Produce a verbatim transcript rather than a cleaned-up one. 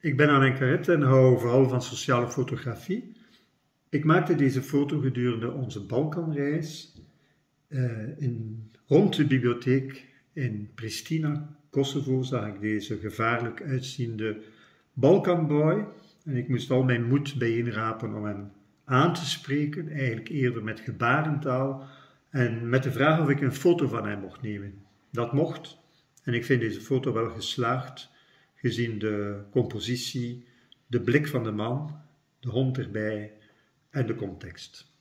Ik ben Alain Carrette en hou vooral van sociale fotografie. Ik maakte deze foto gedurende onze Balkanreis uh, in, rond de bibliotheek in Pristina, Kosovo, zag ik deze gevaarlijk uitziende Balkanboy en ik moest al mijn moed bijeenrapen om hem aan te spreken, eigenlijk eerder met gebarentaal en met de vraag of ik een foto van hem mocht nemen. Dat mocht en ik vind deze foto wel geslaagd, gezien de compositie, de blik van de man, de hond erbij en de context.